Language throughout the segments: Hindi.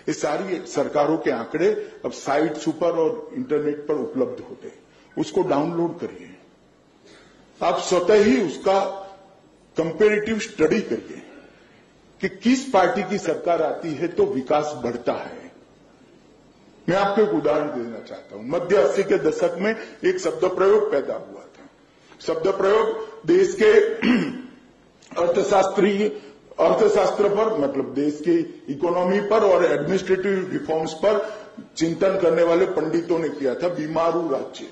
ये सारी सरकारों के आंकड़े अब साइट्स पर और इंटरनेट पर उपलब्ध होते हैं, उसको डाउनलोड करिए। आप स्वतः ही उसका कंपेरेटिव स्टडी करिए कि किस पार्टी की सरकार आती है तो विकास बढ़ता है। मैं आपको एक उदाहरण देना चाहता हूं। मध्य 80 के दशक में एक शब्द प्रयोग पैदा हुआ था। शब्द प्रयोग देश के अर्थशास्त्र पर, मतलब देश की इकोनॉमी पर और एडमिनिस्ट्रेटिव रिफॉर्म्स पर चिंतन करने वाले पंडितों ने किया था, बीमारू राज्य।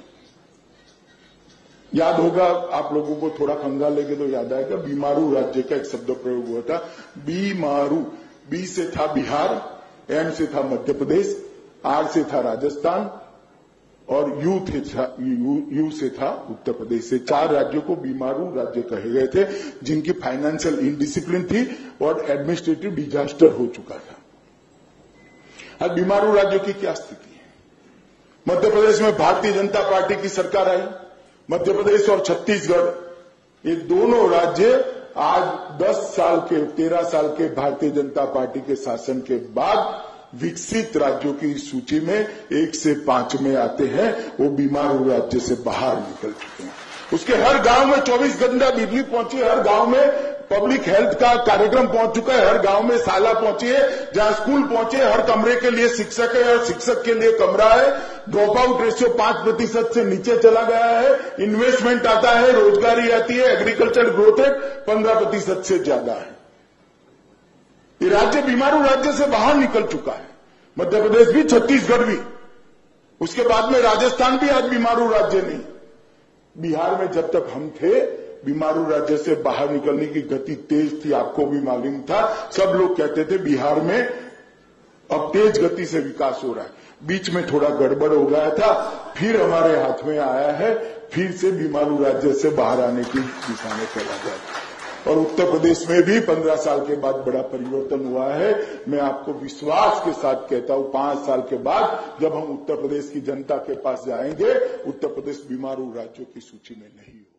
याद होगा आप लोगों को, थोड़ा खंगाल लेके तो याद आएगा, बीमारू राज्य का एक शब्द प्रयोग हुआ था। बीमारू, बी से था बिहार, एम से था मध्य प्रदेश, आर से था राजस्थान और यू से था उत्तर प्रदेश। से 4 राज्यों को बीमारू राज्य कहे गए थे, जिनकी फाइनेंशियल इनडिसिप्लिन थी और एडमिनिस्ट्रेटिव डिजास्टर हो चुका था। अब बीमारू राज्यों की क्या स्थिति है? मध्य प्रदेश में भारतीय जनता पार्टी की सरकार आई। मध्य प्रदेश और छत्तीसगढ़, ये दोनों राज्य आज 13 साल के भारतीय जनता पार्टी के शासन के बाद विकसित राज्यों की सूची में 1 से 5 में आते हैं। वो बीमारू राज्य से बाहर निकल चुके हैं। उसके हर गांव में 24 घंटा बिजली पहुंची है, हर गांव में पब्लिक हेल्थ का कार्यक्रम पहुंच चुका है, हर गांव में शाला पहुंची है, जहां स्कूल पहुंचे, हर कमरे के लिए शिक्षक है और शिक्षक के लिए कमरा है। ड्रॉप आउट रेशियो 5% से नीचे चला गया है। इन्वेस्टमेंट आता है, रोजगारी आती है, एग्रीकल्चर ग्रोथ रेट 15% से ज्यादा है। ये राज्य बीमारू राज्य से बाहर निकल चुका है। मध्य प्रदेश भी, छत्तीसगढ़ भी, उसके बाद में राजस्थान भी आज बीमारू राज्य नहीं। बिहार में जब तक हम थे, बीमारू राज्य से बाहर निकलने की गति तेज थी, आपको भी मालूम था। सब लोग कहते थे बिहार में अब तेज गति से विकास हो रहा है। बीच में थोड़ा गड़बड़ हो गया था, फिर हमारे हाथ में आया है, फिर से बीमारू राज्य से बाहर आने की दिशा में चला गया। और उत्तर प्रदेश में भी 15 साल के बाद बड़ा परिवर्तन हुआ है। मैं आपको विश्वास के साथ कहता हूं, 5 साल के बाद जब हम उत्तर प्रदेश की जनता के पास जाएंगे, उत्तर प्रदेश बीमारू राज्यों की सूची में नहीं होगा।